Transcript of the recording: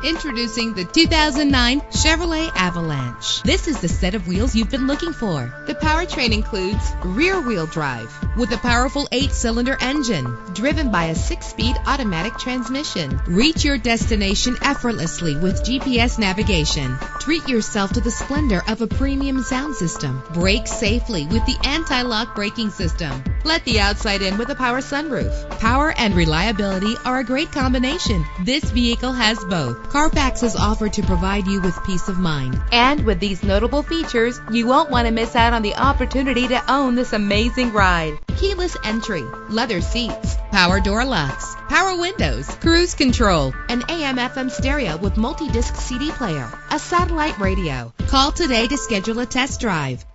Introducing the 2009 Chevrolet Avalanche. This is the set of wheels you've been looking for. The powertrain includes rear-wheel drive with a powerful 8-cylinder engine driven by a 6-speed automatic transmission. Reach your destination effortlessly with GPS navigation. Treat yourself to the splendor of a premium sound system. Brake safely with the anti-lock braking system. Let the outside in with a power sunroof. Power and reliability are a great combination. This vehicle has both. Carfax is offered to provide you with peace of mind. And with these notable features, you won't want to miss out on the opportunity to own this amazing ride. Keyless entry, leather seats, power door locks, power windows, cruise control, an AM/FM stereo with multi-disc CD player, a satellite radio. Call today to schedule a test drive.